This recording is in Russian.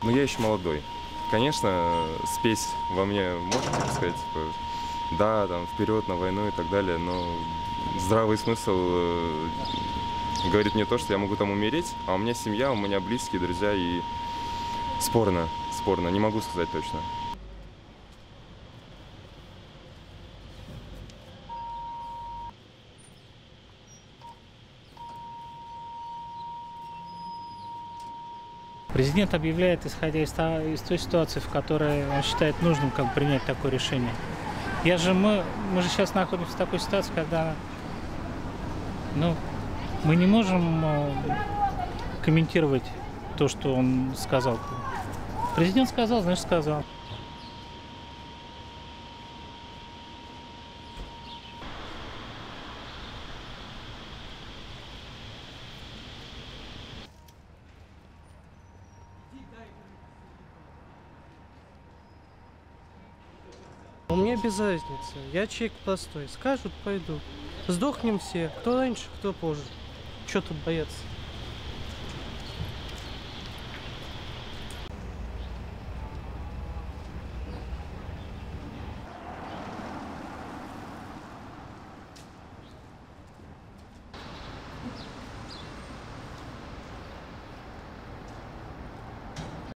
Но я еще молодой. Конечно, спесь во мне может, так сказать, типа, да, там, вперед на войну и так далее, но здравый смысл говорит мне то, что я могу там умереть, а у меня семья, у меня близкие, друзья, и спорно, не могу сказать точно. Президент объявляет, исходя из той ситуации, в которой он считает нужным принять такое решение. Мы же сейчас находимся в такой ситуации, когда мы не можем комментировать то, что он сказал. Президент сказал, значит сказал. Мне без разницы. Я человек простой. Скажут, пойду. Сдохнем все. Кто раньше, кто позже. Чего тут бояться?